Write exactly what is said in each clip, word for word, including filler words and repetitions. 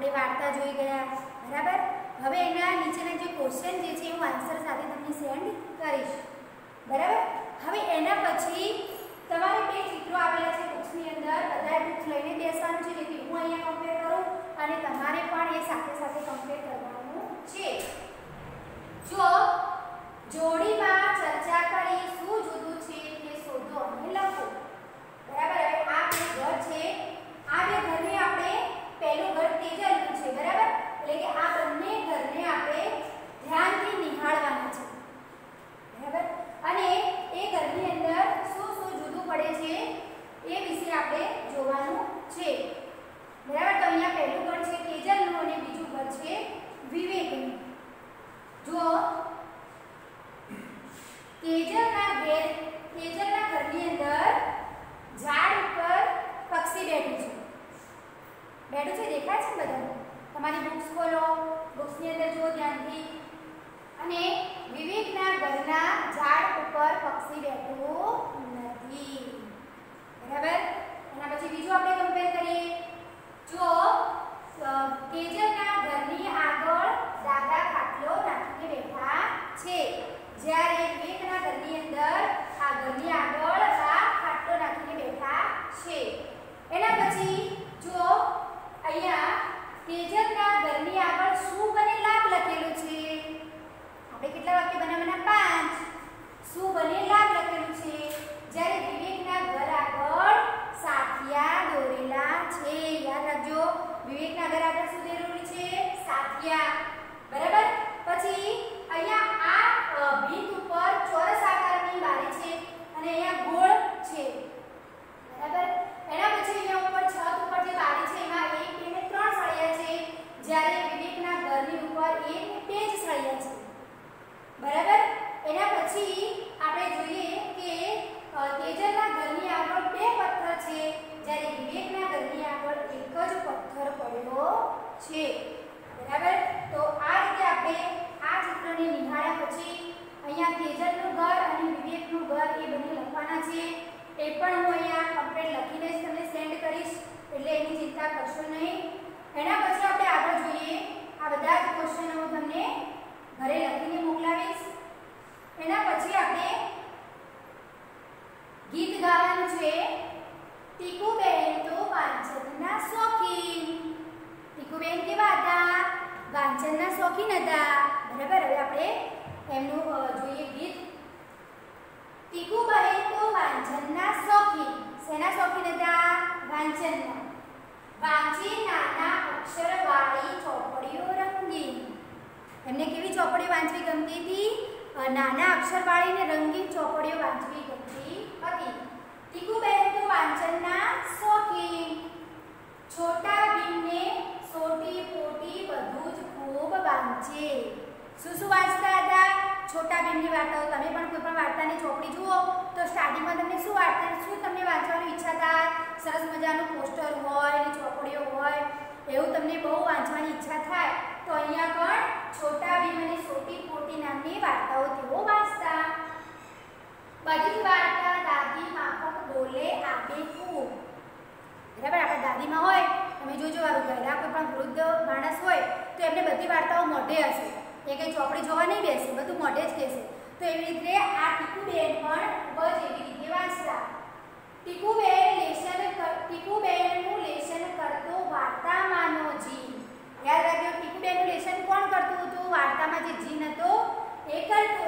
આપણે વાર્તા જોઈ ગયા, બરાબર। હવે એના નીચેના જે ક્વેશ્ચન જે છે હું આન્સર સાથે તમને સેન્ડ કરીશ, બરાબર। હવે એના પછી તમારે બે ચિત્રો આવેલા છે બુક્સની અંદર, બધા બુક્સ લઈને બેસવાનું છે, જેથી હું અહીંયા કમ્પેર કરું અને તમારે પણ એ સાથે સાથે કમ્પેર કરવાનું છે। જો જોડીમાં ચર્ચા કરી શું જુદું છે તે શોધો અને લખો, બરાબર। હવે આ બે ઘર છે, આ બે ઘરને આપણે પહેલું ઘર તેજલનું છે, બરાબર। એટલે કે આ બંને ઘરને આપણે ધ્યાનથી નિહાળવાના છે, બરાબર। અને એ ઘરની અંદર શું શું જુદું પડે છે એ વિશે આપણે જોવાનું છે, બરાબર। તો અહીંયા પહેલું ઘર છે તેજલનું અને બીજું ઘર છે વિવેકનું। જો તેજલના ઘર તેજલના ઘરની અંદર ઝાડ ઉપર પક્ષી બેઠું છે, બેઠું છે, દેખાય છે બધાને? તમારી બુક્સ ખોલો, બુક્સની અંદર જુઓ ધ્યાનથી। અને વિવેકના ઘરના ઝાડ ઉપર પક્ષી બેઠું નથી, બરાબર। એના પછી બીજું આપણે કમ્પેર કરીએ। જો તેજલના ઘરની આગળ દાદા ખાટલો નાખીને બેઠા છે, જ્યારે વિવેકના ઘરની અંદર આ ઘરની આગળ આ ખાટલો નાખીને બેઠા છે। એના પછી જો અહીંયા તેજલના ઘરની આગળ શુભ અને લાભ લખેલું છે, આપણે કેટલા વાક્ય બનાવવાના? પાંચ। શુભ અને લાભ લખેલું છે, જ્યારે વિવેકના ઘર આગળ સાથિયા દોરેલા છે, યાદ રાખજો, વિવેકના ઘર આગળ શું દોરેલું છે? સાથિયા, બરાબર। પછી અહીંયા આ ભીંત ઉપર ચોરસ આકારની બારી છે અને અહીંયા ગોળ છે, બરાબર। એના પછી અહીંયા ઉપર છત ઉપર જે બારી છે એમાં એક બે ને ત્રણ સળિયા છે, જ્યારે વિવેકના ઘરની ઉપર એક ને બે જ સળિયા છે, બરાબર। એના પછી આપણે જોઈએ કે તેજલના ઘરની આગળ બે પથ્થર છે, જ્યારે વિવેકના ઘરની આગળ એક જ પથ્થર પડ્યો છે, બરાબર। તો આ રીતે આપણે આ ચિત્રને નિહાળ્યા પછી અહીંયા તેજલનું ઘર અને વિવેકનું ઘર એ બંને લખવાના છે, એ પણ હું અહીંયા કમ્પ્લીટ લખીને જ તમને સેન્ડ કરીશ, એટલે એની ચિંતા કરશો નહીં। એના પછી આપણે આગળ જોઈએ, આ બધા જ ક્વેશ્ચનો હું તમને ઘરે લખીને મોકલાવીશ। એના પછી આપણે ગીત ગાવાનું છે। ટીકુબેન તો વાંચનના શોખીન, ટીકુબેન કેવા હતા? વાંચનના શોખીન હતા, બરાબર। હવે આપણે એમનું જોઈએ ગીત। ટીકુબેન તો વાંચનના શોખીન, શેના શોખીન હતા? વાંચનના। વાંચે નાના અક્ષરવાળી ચોપડીઓ રંગીન, એમને કેવી ચોપડીઓ વાંચવી ગમતી હતી? નાના અક્ષરવાળી ને રંગીન ચોપડીઓ વાંચવી ગમતી હતી। ટીકુબેન તો વાંચનના શોખીન, છોટા ભીમને સોટી પોટી બધું જ ખૂબ વાંચે। શું શું વાંચતા હતા? છોટા ભીમની વાર્તાઓ। તમે પણ કોઈ પણ વાર્તાની ચોપડી જુઓ તો સ્ટાર્ટિંગમાં તમને શું વાર્તા શું તમને વાંચવાની ઈચ્છા થાય? સરસ મજાનું પોસ્ટર હોય ને ચોપડીઓ હોય, એવું તમને બહુ વાંચવાની ઈચ્છા થાય, તો અહીંયા પણ છોટા ભીમ અને સોટી પોટી નામની વાર્તાઓ તેઓ વાંચતા। બધી વાર્તા દાદી માફક બોલે આબે ખૂબ, બરાબર। આપણા દાદીમાં હોય, તમે જોજો વારું ઘરડા કોઈ પણ વૃદ્ધ માણસ હોય તો એમને બધી વાર્તાઓ મોઢે હશે, એ કંઈ ચોપડી જોવા નહીં બેસે, બધું મોઢે જ કહેશે। તો એવી રીતે આ ટીકુબેન પણ ખૂબ જ એવી રીતે વાંચતા। ટીકુબેન લેશન ટીકુબેનનું લેશન કરતો વાર્તામાંનો જીન, યાદ રાખજો, ટીકુબેનનું લેશન કોણ કરતું હતું? વાર્તામાં જે જીન હતો એ કરતો।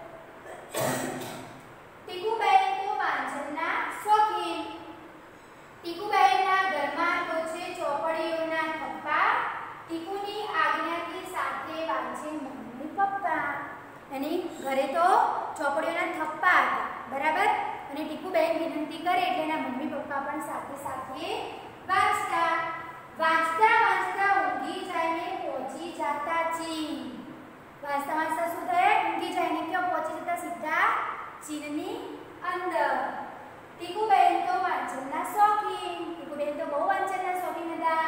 ટીકુબેન તો વાંચનના શોખીન, ટીકુબેનના ઘરમાં તો છે ચોપડીઓના થપ્પા, ટીકુની આજ્ઞાથી સાથે વાંચે મમ્મી પપ્પા, એની ઘરે તો ચોપડીઓના થપ્પા હતા, બરાબર। અને ટીકુબેન વિનંતી કરે એટલે એના મમ્મી પપ્પા પણ સાથે સાથે વાંચતા। વાંચતા વાંચતા ઊંઘી જઈને પહોંચી જતા ચીન, વાંચતા વાંચતા શું થાય? ઊંઘી જઈને ક્યાં પહોંચી જતા? સીધા ચીનની અંદર। ટીકુબેન તો વાંચનના શોખીન, ટીકુબેન તો બહુ વાંચનના શોખીન હતા।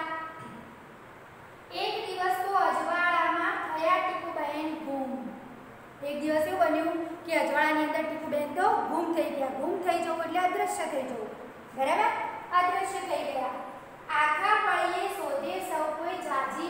એક દિવસ તો અજવાળામાં થયા ટીકુબેન ગુમ, એક દિવસ એવું બન્યું કે અજવાળાની અંદર ટીકુબેન તો ગુમ થઈ ગયા। ગુમ થઈ જવું એટલે અદૃશ્ય થઈ જવું, બરાબર। અદૃશ્ય થઈ ગયા। આખા પળીએ શોધે સૌ કોઈ જાજી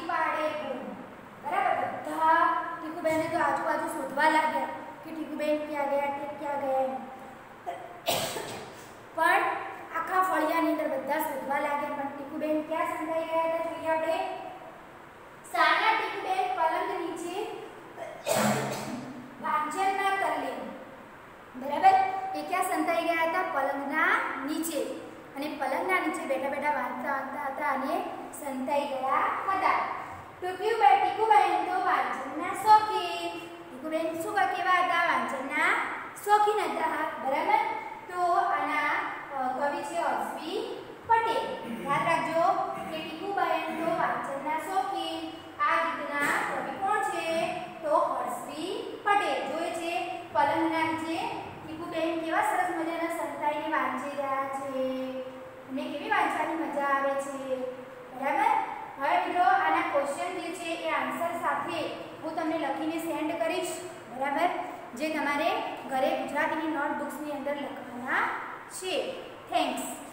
ગયા હતા. ટુકીબાઈ ટીકુબાઈ તો વાંચનના શોખીન. ટીકુબેન શું કેવા હતા? વાંચનના શોખીન હતા. બરાબર. તો આના કવિ છે હર્ષવી પટેલ. યાદ રાખજો કે ટીકુબાઈ તો વાંચનના શોખીન. આ ગીતના કવિ કોણ છે? તો હર્ષવી પટેલ. જોઈએ છે પલંગના નીચે ટીકુબેન કેવા સરસ મજાના સંતાઈને વાંચી રહ્યા છે. અને કેવી વાંચવાની મજા આવે છે. બરાબર. હવે મિત્રો આના ક્વેશ્ચન જે છે એ આન્સર સાથે હું તમને લખીને સેન્ડ કરીશ. બરાબર. જે તમારે ઘરે ગુજરાતીની નોટબુક્સની અંદર લખવાના છે. થેન્ક્સ.